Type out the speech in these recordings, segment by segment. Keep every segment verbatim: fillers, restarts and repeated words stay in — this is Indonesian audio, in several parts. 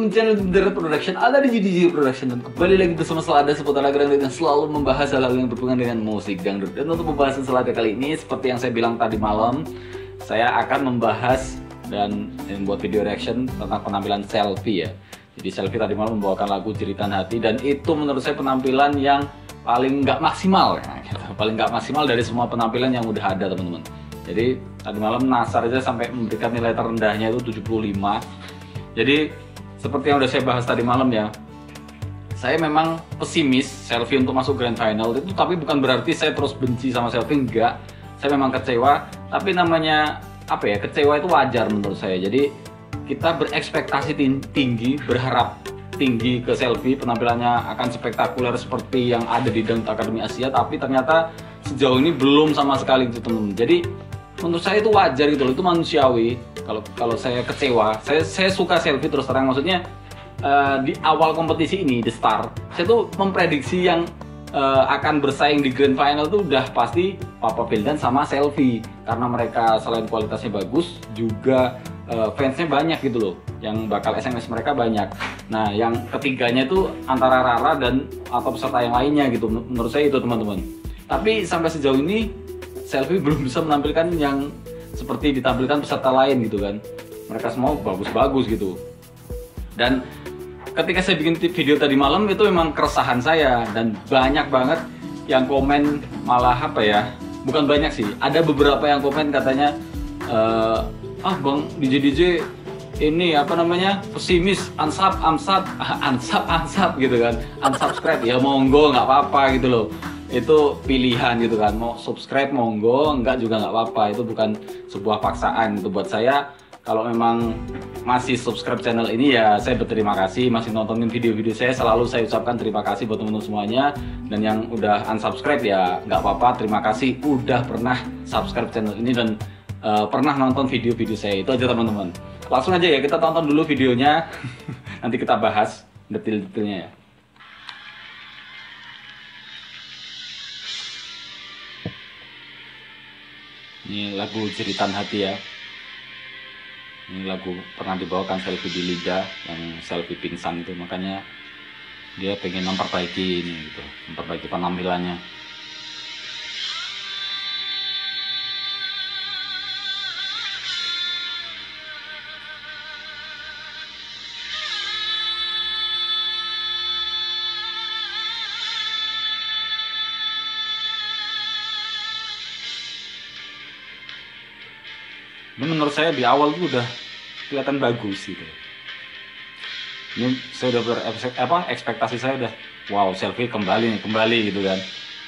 di channel Internet Production, ada di G D J Production, dan kembali lagi bersama Selada seputar lagu dangdut yang selalu membahas hal-hal yang berhubungan dengan musik dangdut. Dan untuk pembahasan Selada kali ini, seperti yang saya bilang tadi malam, saya akan membahas dan membuat video reaction tentang penampilan Selfie ya. Jadi Selfie tadi malam membawakan lagu Jeritan Hati, dan itu menurut saya penampilan yang paling nggak maksimal ya, gitu. Paling nggak maksimal dari semua penampilan yang udah ada teman-teman. Jadi tadi malam Nasar aja sampai memberikan nilai terendahnya itu tujuh puluh lima. Jadi seperti yang udah saya bahas tadi malam ya, saya memang pesimis Selfie untuk masuk grand final itu, tapi bukan berarti saya terus benci sama Selfie, enggak. Saya memang kecewa, tapi namanya apa ya, kecewa itu wajar menurut saya. Jadi kita berekspektasi tinggi, berharap tinggi ke Selfie, penampilannya akan spektakuler seperti yang ada di Dangdut Akademi Asia, tapi ternyata sejauh ini belum sama sekali gitu teman-teman. Jadi menurut saya itu wajar gitu loh, itu manusiawi. Kalau kalau saya kecewa, saya saya suka Selfie terus terang, maksudnya uh, di awal kompetisi ini The Star, saya tuh memprediksi yang uh, akan bersaing di grand final tuh udah pasti Papa Vildan sama Selfie, karena mereka selain kualitasnya bagus juga uh, fansnya banyak gitu loh, yang bakal S M S mereka banyak. Nah yang ketiganya itu antara Rara dan atau peserta yang lainnya gitu, menurut saya itu teman-teman. Tapi sampai sejauh ini Selfie belum bisa menampilkan yang seperti ditampilkan peserta lain gitu kan. Mereka semua bagus-bagus gitu. Dan ketika saya bikin video tadi malam itu memang keresahan saya, dan banyak banget yang komen malah apa ya, bukan banyak sih, ada beberapa yang komen katanya uh, ah bang D J D J ini apa namanya pesimis, unsub, unsub, unsub, unsub gitu kan, unsubscribe ya monggo nggak apa-apa gitu loh. Itu pilihan gitu kan, mau subscribe monggo, enggak juga nggak apa-apa, itu bukan sebuah paksaan. Itu buat saya, kalau memang masih subscribe channel ini ya saya berterima kasih, masih nontonin video-video saya, selalu saya ucapkan terima kasih buat teman-teman semuanya. Dan yang udah unsubscribe ya nggak apa-apa, terima kasih udah pernah subscribe channel ini dan uh, pernah nonton video-video saya. Itu aja teman-teman. Langsung aja ya kita tonton dulu videonya, nanti kita bahas detail-detailnya ya. Ini lagu Jeritan Hati ya. Ini lagu pernah dibawakan Selfie di Liga, yang Selfie pingsan itu, makanya dia pengen memperbaiki ini gitu, memperbaiki penampilannya. Ini menurut saya di awal tuh udah kelihatan bagus gitu. Ini saya udah ber apa ekspektasi saya udah wow, Selfie kembali nih, kembali gitu kan.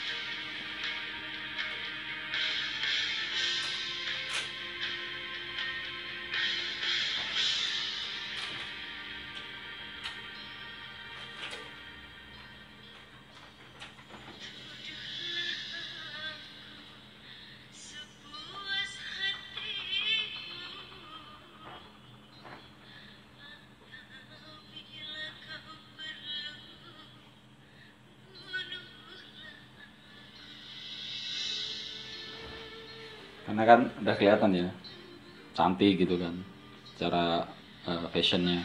Karena kan udah kelihatan ya, cantik gitu kan, cara uh, fashionnya.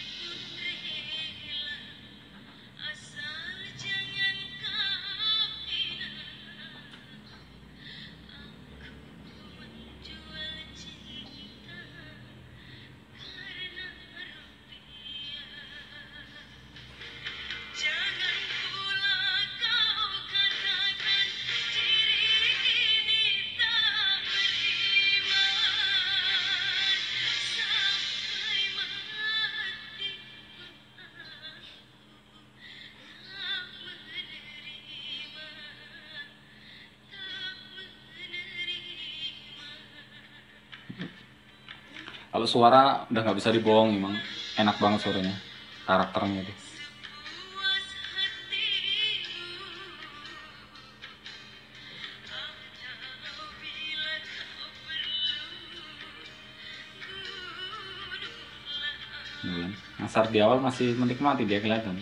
Kalau suara udah nggak bisa dibohong, emang enak banget suaranya, karakternya itu. Nasar di awal masih menikmati, dia kelihatan.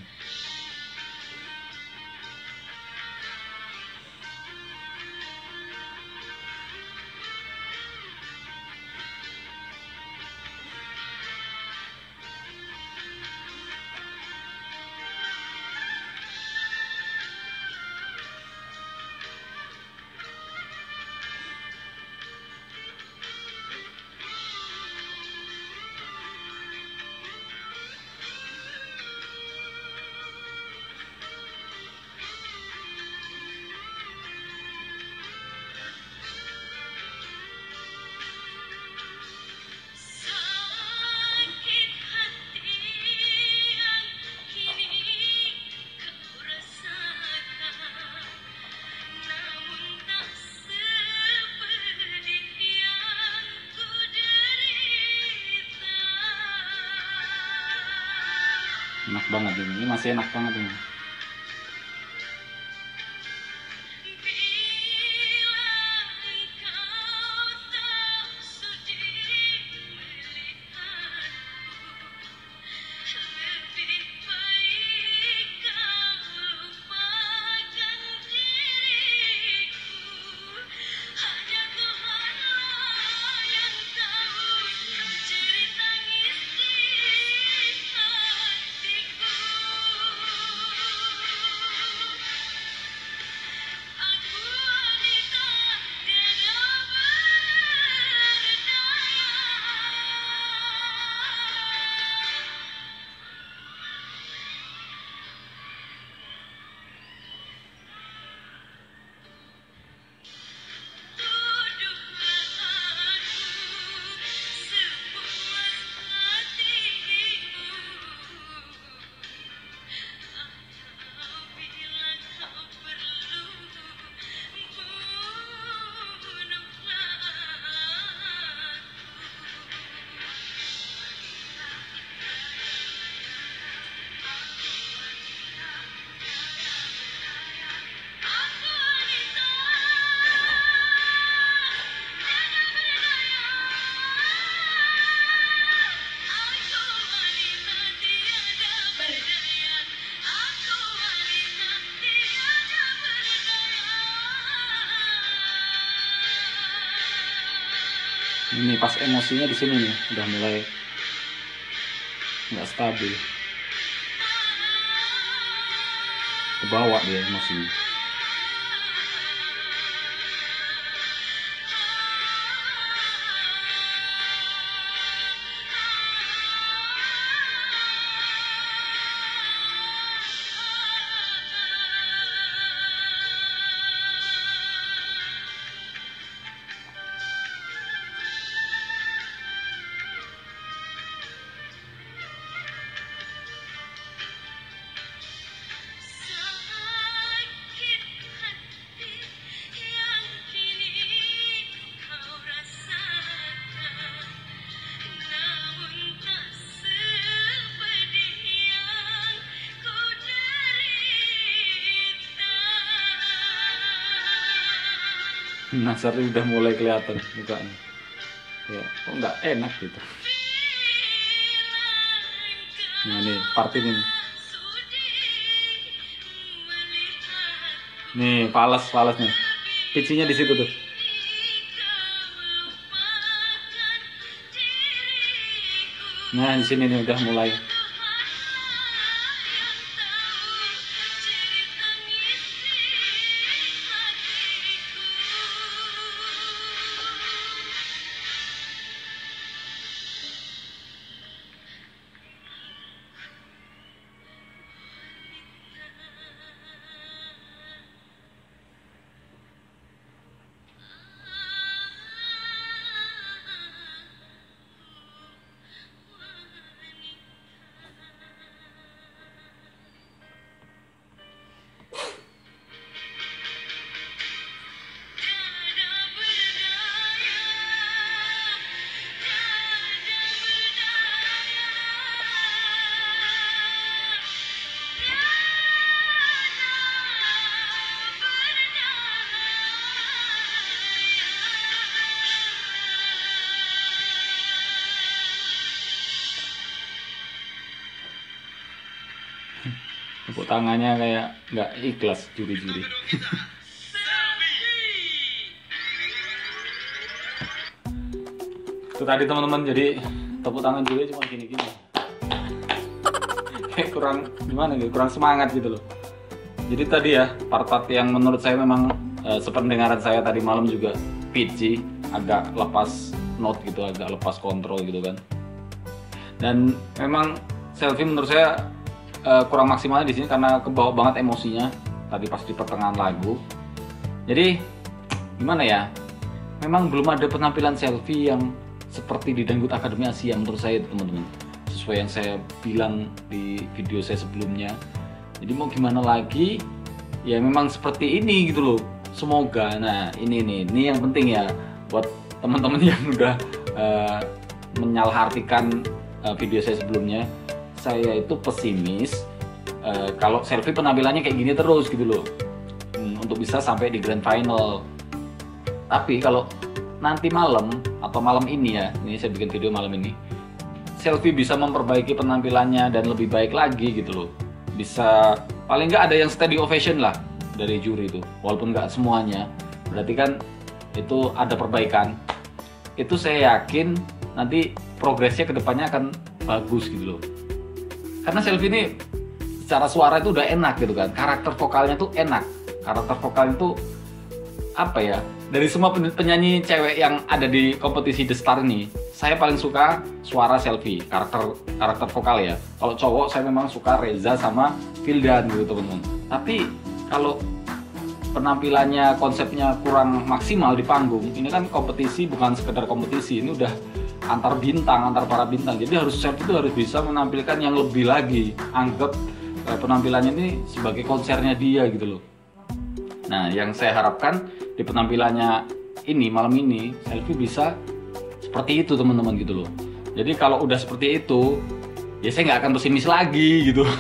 enak banget ini, ini masih enak banget ini. Ini pas emosinya di sini nih udah mulai nggak stabil, kebawa dia emosinya. Nasar udah mulai kelihatan mukanya, ya kok nggak enak gitu. Nah ini part ini nih, fals fals nih, pitchnya di situ tuh. Nah di sini nih udah mulai. Tepuk tangannya kayak nggak ikhlas, juri-juri. Itu tadi teman-teman, jadi tepuk tangan juga cuma gini-gini. Kayak kurang gimana gitu, kurang semangat gitu loh. Jadi tadi ya part-part yang menurut saya memang e, sependengaran saya tadi malam juga pitchy, agak lepas note gitu, agak lepas kontrol gitu kan. Dan memang Selfie menurut saya Uh, kurang maksimalnya di sini karena kebawa banget emosinya tadi pas di pertengahan lagu. Jadi gimana ya? Memang belum ada penampilan Selfie yang seperti di Dangdut Akademi Asia menurut saya teman-teman. Sesuai yang saya bilang di video saya sebelumnya. Jadi mau gimana lagi? Ya memang seperti ini gitu loh. Semoga. Nah ini nih, ini yang penting ya buat teman-teman yang udah uh, menyalahartikan uh, video saya sebelumnya. saya itu pesimis uh, kalau selfie penampilannya kayak gini terus gitu loh, hmm, untuk bisa sampai di grand final. Tapi kalau nanti malam atau malam ini ya, ini saya bikin video malam ini, selfie bisa memperbaiki penampilannya dan lebih baik lagi gitu loh. Bisa paling nggak ada yang standing ovation lah dari juri itu, walaupun nggak semuanya. Berarti kan itu ada perbaikan. Itu saya yakin nanti progresnya kedepannya akan bagus gitu loh. Karena selfie ini secara suara itu udah enak gitu kan, karakter vokalnya tuh enak. Karakter vokalnya tuh apa ya? Dari semua penyanyi cewek yang ada di kompetisi The Star ini, saya paling suka suara selfie, karakter karakter vokal ya. Kalau cowok saya memang suka Reza sama Vildan gitu teman-teman. Tapi kalau penampilannya, konsepnya kurang maksimal di panggung, ini kan kompetisi bukan sekedar kompetisi, ini udah antar bintang, antar para bintang. Jadi harus selfie itu harus bisa menampilkan yang lebih lagi. Anggap eh, penampilannya ini sebagai konsernya dia gitu loh. Nah, yang saya harapkan di penampilannya ini malam ini selfie bisa seperti itu teman-teman gitu loh. Jadi kalau udah seperti itu, ya saya nggak akan pesimis lagi gitu.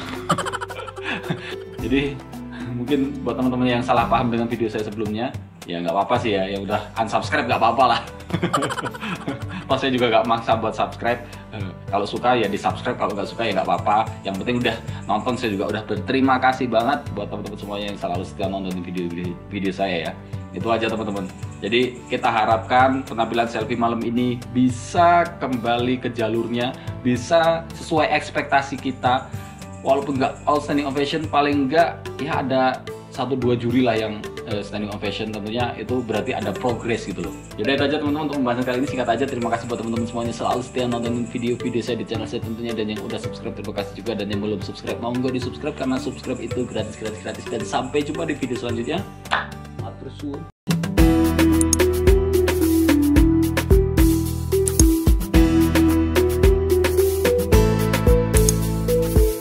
Jadi mungkin buat teman-teman yang salah paham dengan video saya sebelumnya, ya nggak apa-apa sih ya, ya udah unsubscribe nggak apa-apa lah. Pas saya juga nggak maksa buat subscribe. Kalau suka ya di subscribe, kalau nggak suka ya nggak apa-apa. Yang penting udah nonton, saya juga udah berterima kasih banget buat teman-teman semuanya yang selalu setia nonton video-video video saya ya. Itu aja teman-teman. Jadi kita harapkan penampilan selfie malam ini bisa kembali ke jalurnya, bisa sesuai ekspektasi kita. Walaupun nggak all standing ovation, paling nggak ya ada satu dua juri lah yang uh, standing ovation, tentunya itu berarti ada progress gitu loh. Jadi itu aja teman-teman untuk pembahasan kali ini, singkat aja. Terima kasih buat teman-teman semuanya selalu setia nonton video-video saya di channel saya tentunya, dan yang udah subscribe terima kasih juga, dan yang belum subscribe mau nggak di subscribe karena subscribe itu gratis gratis gratis. Dan sampai jumpa di video selanjutnya. Matur suwun.